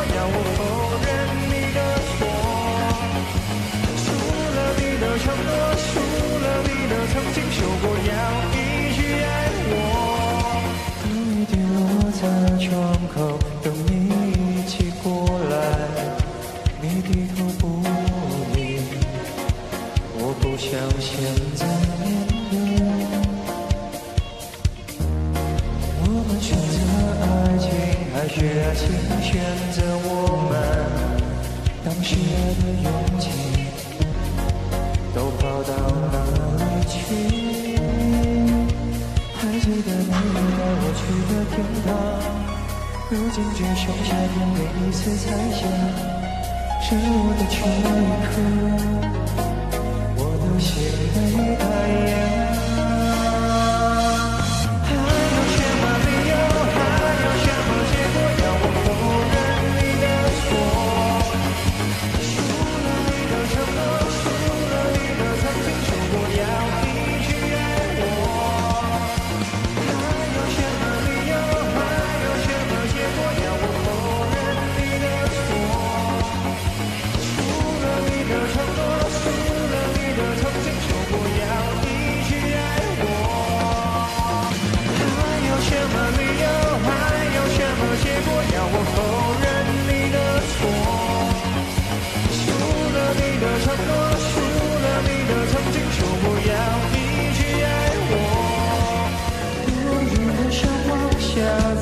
要我否认你的错。输了你的承诺，输了你的曾经，说过要一直爱我。雨滴落在窗口，等你一起过来，你低头不理，我不想现在面对。我们选择爱情，还是爱情选择我们？当时爱的勇气都跑到哪里去？还记得你带我去的天堂，如今只剩下天每一次猜想，是我的缺一颗我的心被太阳。还有什么理由，还有什么结果，要我否认你的错？输了你的承诺，输了你的曾经，说过要一直爱我。还有什么理由，还有什么结果，要我否认你的错？输了你的承诺，输了你的曾经，说过要一直爱我。还有什么理由，还有什么结果，要我否认你的错？输了你的承诺，输了你的曾经，说过要一直爱我。落日的上往下